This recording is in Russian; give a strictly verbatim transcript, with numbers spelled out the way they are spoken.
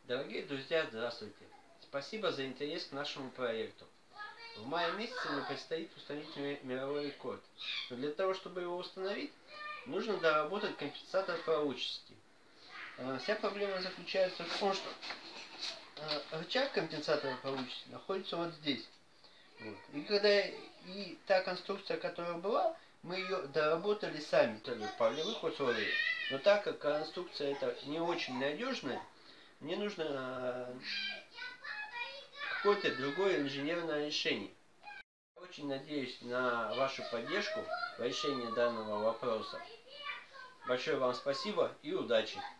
Дорогие друзья, здравствуйте! Спасибо за интерес к нашему проекту. В мае месяце мне предстоит установить мировой рекорд. Но для того, чтобы его установить, нужно доработать компенсатор пророчности. Вся проблема заключается в том, что рычаг компенсатора пророчности находится вот здесь. Вот. И когда и та конструкция, которая была, мы ее доработали сами, то ли в полевых условиях. Но так как конструкция эта не очень надежная, мне нужно какое-то другое инженерное решение. Я очень надеюсь на вашу поддержку в решении данного вопроса. Большое вам спасибо и удачи!